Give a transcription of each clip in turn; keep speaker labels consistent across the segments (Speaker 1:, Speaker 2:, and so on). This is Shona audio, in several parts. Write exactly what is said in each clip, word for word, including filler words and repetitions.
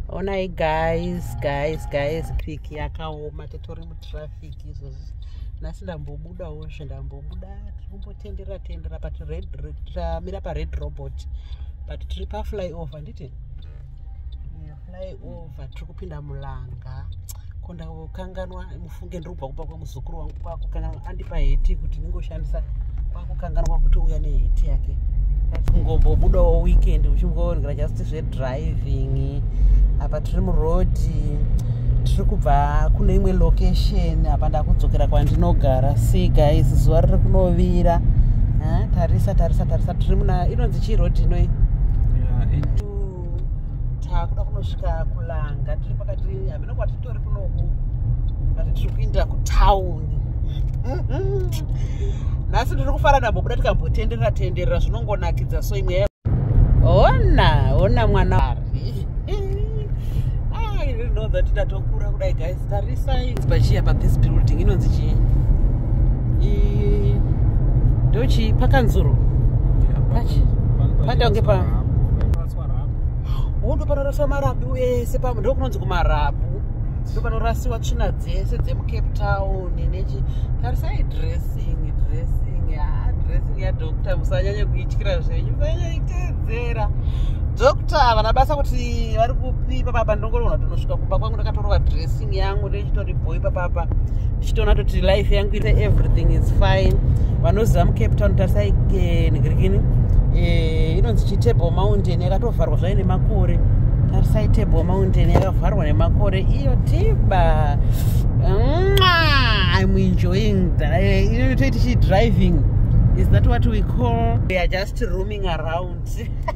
Speaker 1: Onai guys, guys, guys, piki yakaoma titori mutraffic izvozvi. Nhasi ndambobudawo zvendambobuda tirikumbotenderera tendera but red tamira pa red robot but tiri pa flyover nditi flyover tiri kupinda mulanga konda kukanganwa mufunge ndiri kubva kupa kwamuzukuru wangu kwakukanganwa andipa heti kuti ndingoshandisa kwakukanganwa kuti uya neheti yake kungombobudawo weekend uchingoonera just zvedriving apa tiri murodhi tiri kubva kune imwe location apa ndakudzokera kwandinogara. See guys, zuva riri kunovira. Tarisa tarisa tarisa tiri muna inonzi chii rodhi inoi takuda kunosvika kulanga tiri pakati hameno kwatitori kunoku but tiri kuenda kutauni. Nhasi ndiri kufara ndambobuda tikambotenderera tenderera zvinongonakidza so imwe ona ona mwana ari I didn't know that ndatokura kudai guys. Tarisai bachia pa this building inonzi chii ndochi pakanzuro pachi padonge pa ndo panoraswa marabu ese pamwe ndo kunonzi kumarabu ndo panorasiwa tsvina dzese dzemucape town nechi. Tarisai dressing dressing ya dressing ya doctor musanyanye kuityira zvenyu musanyanye kuiteedzera doctor vana basa kuti vari kupipa papa ndongorona tonosvika kumba kwangu ndakatoroka dressing yangu ndochitori boy papapa ndichitoona kuti life yangu ite everything is fine. Vanoziva mucape town tarisai nigirikini inonzi chitable mountain yakatovharwa zvai nemakore. Tarisai table mountain yakavharwa nemakore iyo tiba. I'm enjoying that. Inotoiti driving is that what we call we are just roaming around.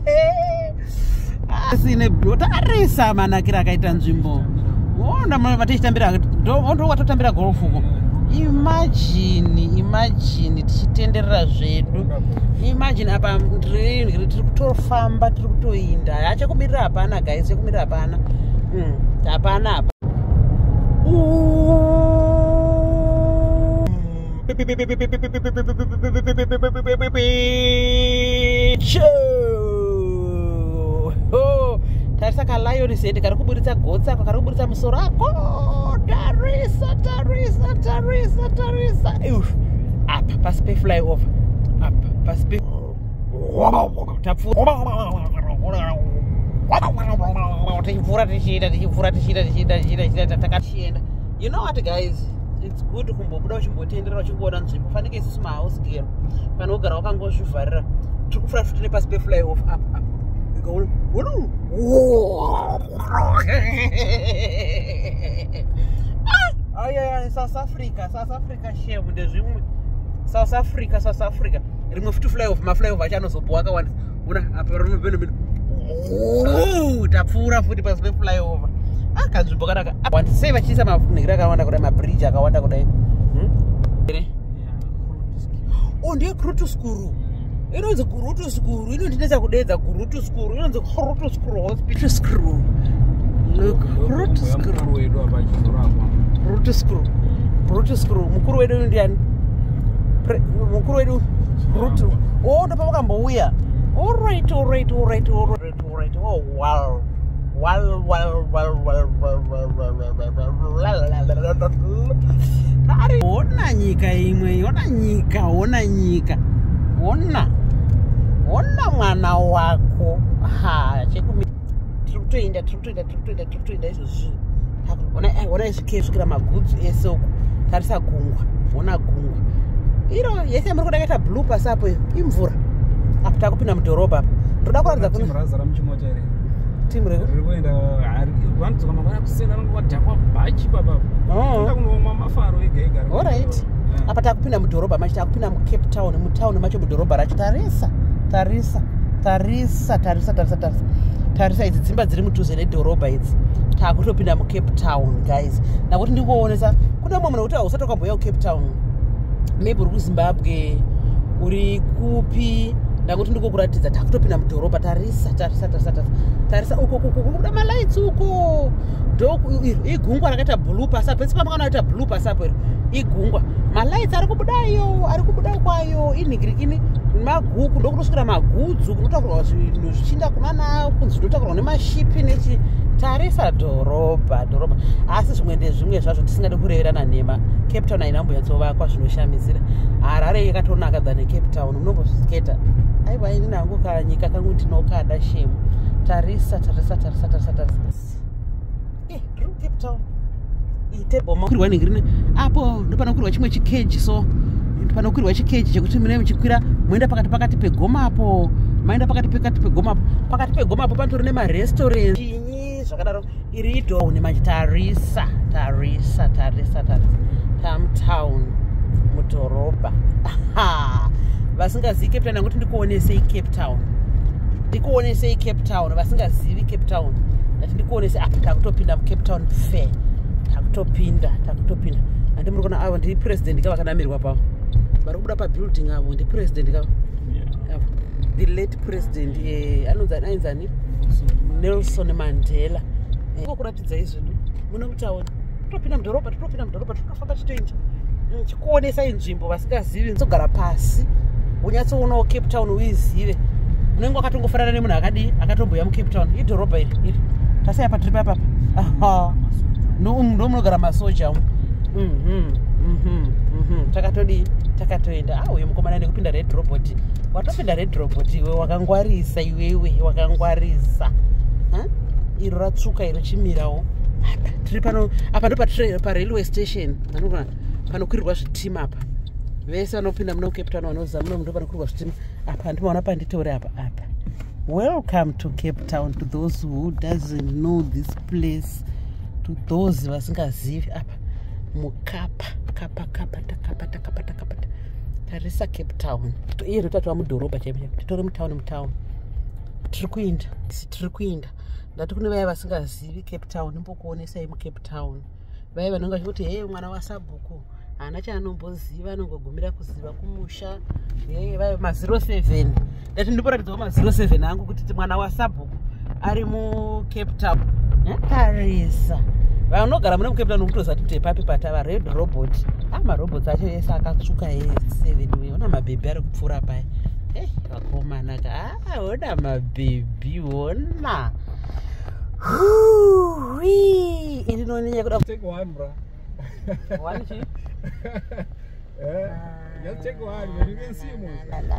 Speaker 1: Sine tarisa manakira akaita nzvimbo onda vatechitambira ndo watotambira golf uko. Imagine imagine tichitenderera zvedu. Imagine apa tiri kutofamba tiri kutoinda hachakumirira hapana guys, chakumirira hapana hapana hapa. Tarisa kalion zedi kari kuburitsa gotsa kari kuburitsa musoro ako. Tarisa tarisa tarisa tarisa apa pasi pe flyover apa pasi pe tapfura tichipfuura tichienda tichipfuura tichienda tichienda tichienda takachienda. You know what guys, it's good kumbobuda uchimbotenderera uchingoona nzvimbo fanike isusu mahouse girl kana ugara wakangozvivharira tiri kufura futi nepasi pe flyover apa apa Oh yeah, South Africa, South Africa shame ndezvimwe. South Africa, South Africa. Rimwe futi flyover, ma flyover achanozopo akawanda. Una apa rimwe peno peno. Tapfuura futi pasi pe flyover. Akanzvimbo kanaka. Want to say vachisa mafungira akawanda kudai, ma bridge akawanda kudai. Hm? Oh, ndiye Krutu Skuru. Inonzi Krutu Skuru, inondinesa kudedza Krutu Skuru, inonzi Krutu Skuru Hospital Skuru. Look, Krutu Skuru wedu apa chizorapa. Krutu Skuru. Krutu Skuru, mukuru wedu ndiani? Mukuru wedu Krutu. Oh, ndo pamukambouya. All right, all right, all right, all right, all right. Oh, wow. Well, well, well, well, well, well, well, well. Ari, ona nyika imwe, ona nyika, ona nyika. Ona. Ona mwana wako. Ha, chekumi. Tikutoinda, tikutoinda, tikutoinda, tikutoinda izvozvi. Ona ona isvike svikira magudzi ese uko. Tarisa gungwa. Ona gungwa. Iro yese muri kudakaita blue pasi apo imvura. Apa takupinda mudhorobha apa. Ndoda kuratidza kuti
Speaker 2: timu razara muchimota ere.
Speaker 1: Timu rero.
Speaker 2: Riri kuenda ari vantu kama vana kusena vanodhakwa bhachi baba.
Speaker 1: Oh.
Speaker 2: Ndakunoma mafaro ega ega.
Speaker 1: All right. Apa takupinda mudhorobha macho takupinda mucape town mutown macho mudhorobha racho. Tarisa tarisa tarisa tarisa tarisa tarisa tarisa idzi dzimba dziri mudhuze nedhorobha idzi. Takutopinda mucape town guys. Nakuti ndingoonesa kuna mumwe munhu kuti hausati wakambouya kucape town. Maybe uri kuZimbabwe uri kupi ndakuti ndikokuratidza takutopinda mudhorobha. Tarisa tarisa tarisa tarisa tarisa uko uko kuda malights uko ndo igungwa rakaita blue pasi apo. Pesi pamwe kanoita blue pasi apo igungwa malights ari kubudayo ari kubuda kwayo inhigirikini maguku ndokunosvikira magudzu kunotakurwa zvinhu zvichinda kunana kunzi zvinotakurwa nemashipi nechi tarisa dhorobha dhorobha asi zvimwe ndezvimwe zvazvo tisingade kureverana nema. Cape Town haina kumboyatsovakwa zvinoshamisira. Harare yakatonaka than Cape Town unombozviketa. Aiwa ini nangu kanyika kangu ndinokada shemu. Tarisa tarisa tarisa tarisa tarisa eh ndiri Cape Town itebo makwirwa ningirine apo ndopanokwirwa chimwe chikeji so panokwirwa chikeji chekuti mune muchikwira muenda pakati pakati pegoma apo maenda pakati pakati pegoma apo pakati pegoma apo panotori nemarestaurant chinyi zvakadaro iri idhoni manje. Tarisa tarisa tarisa tarisa Town mudhorobha vasingazivi Cape Town nanguti ndikuonesei Cape Town ndikuonesei Cape Town vasingazivi Cape Town ndati ndikuonese apa takutopinda muCape Town fair takutopinda takutopinda andi muri kuona avo ndi president kavakanamirwa pavo vari kubuda pabuilding avo ndi president kavo avo the late president anonzani ainzani Nelson Mandela ko kuratidza izvino muna kutaona topinda mudhorobha topinda mudhorobha totofamba titoenda chikuonesa inzvimbo vasingazivi tsogara pasi unyatsoonawo Cape Town uizive unenge wakatongofanana nemunhu akadii akatomboya muCape Town idhorobha iri iri tasaya patiri papapa ndomunogara masoja umu takatodii takatoenda uyo mukomana nekupinda red robot watopinda red robot iwe wakangwarisa iwewe wakangwarisa iro ratsvuka iro chimirawo tiri pano apa ndo parailway station anogona panokwirirwa zvitima apa vese vanopinda muno Cape Town vanoziva muno ndo panokwirirwa zvitima apa ndimaona panditore apa apa. Welcome to Cape Town to those who doesn't know this place, to those vasingazivi apa mukapa kapa kapa takapa takapa takapa tarisa Cape Town iri tatova mudhorobha chaipo titori mutown mutown tiri kuinda tiri kuinda ndati kune vaya vasingazivi Cape Town nimbokuonesai muCape Town vaya vanonga kuti hey mwana wasabhuku hana chaanomboziva anongogumira kuziva kumusha hey vaya mazero seven ndati ndiporatidzawo mazero seven angu kuti mwana wasabhuku ari muCape Town tarisa vanogara mune muCape Town ukutoziva kuti papi patava red robot amarobots acho ese akatsvuka seven ona mabhebhi ari kupfuura paya hey vakomana ka ona mabhebhi ona indinonyanya kuda
Speaker 2: take one bro
Speaker 1: one chi
Speaker 2: yeah take one when you can see more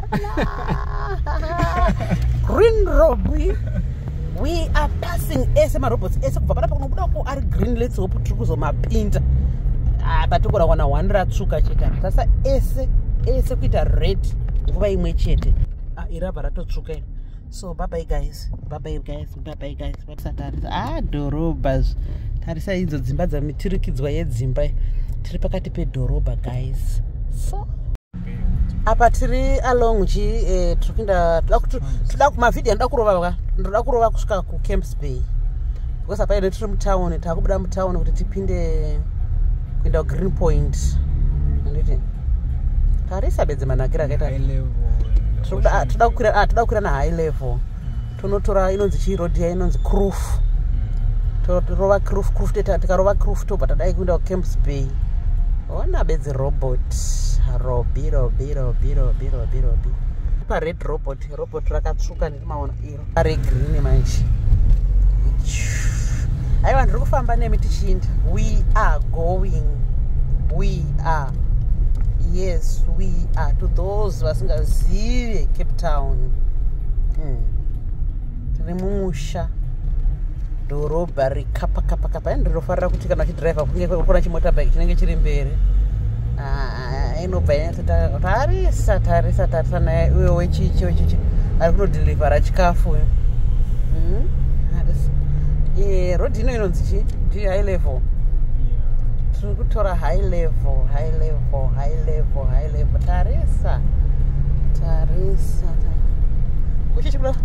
Speaker 1: green robot we are passing ese marobots ese kubva pana panobuda ko ari green let's hope tiri kuzomapinda apa tikora kuwana one ratsvuka chete sasa ese ese kuita red nguva imwe chete irabva ratotsvuka iri. So bye bye guys, bye bye guys, bye bye guys. Tarisa ah dhorobha tarisa idzo dzimba dzamitirikidzwa yedzimba tiri pakati pedhorobha guys. So apa tiri along chi eh, tikuenda toda kumavhidhiyo ndoda kurova ndoda kurova kusvika kuCamps Bay because apa ine tiri mutown takubuda mutown kuti tipinde kuenda Green Point nditi tarisa bedze manakira akaita toda toda kukwira ah toda kukwira na high level tonotora inonzi chi road ya inonzi Kloof torova Kloof Kloof teta tikarova Kloof tobva tadai kuenda kuCamps Bay ona bedze robot robi robi robi robi robi robi pa red robot robot rakatsvuka ndimaona iro ari green manje aiwa ndiri kufamba nemi tichinda we are going we are yes we are to those vasingazive Cape Town tiri mumusha dhorobha rikapa kapa kapa ndinofarira kuti kana chidhiraivha kunge kuna chimotabike chinenge chiri mberi inobva inatata tarisa tarisa tarisa naye uye wechichi wechichi ari kunodhilivhara chikafu rodhi ino inonzi chi ndi high level tiri kutora high level high level high level high level tarisa tarisa kuchichikuda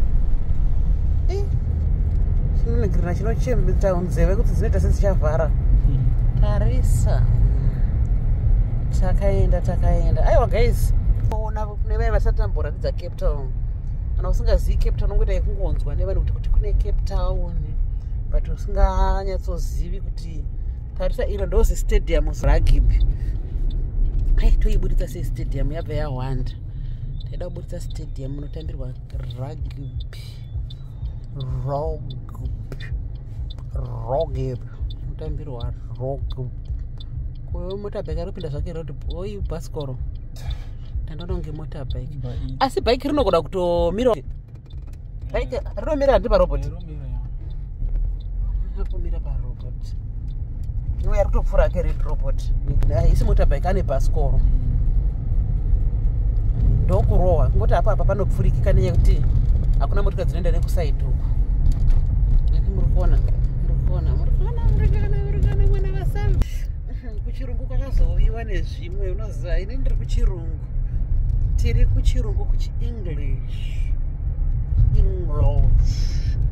Speaker 1: chinonegirina chinochemeta nzeve kuti dzinoita sedzichavhara tarisa takaenda takaenda aiwa guys ona kune vaya vasatamboratidza Cape Town kana usingazivi Cape Town ungoita yekungonzwa nevanhu kuti kuti kune Cape Town but usinganyatsozivi kuti tarisa iro ndozi stadium rugby ai toibuditsa sei stadium yabva yawanda taida kubuditsa stadium inotambirwa rugby rugby roge kutambirwa roge kwa motorbike aripinda zvake road boy baskoro ndanoona kunge motorbike asi bike rinogoda kutomira bike rinomira handi parobot akomira parobot uya kutopfuura ke red robot isi motorbike ane baskoro ndokurohwa ngoti apa apa panopfurikika nenyaya kuti hakuna motika dzinoenda nekusaidi uku nani muri kuona muri kuona muri kuona muri kuona muri kuona mwana vasam kuchirungu kwakazoviwa nezvimwe unoziva ini ndiri kuchirungu tiri kuchirungu kuchienglish english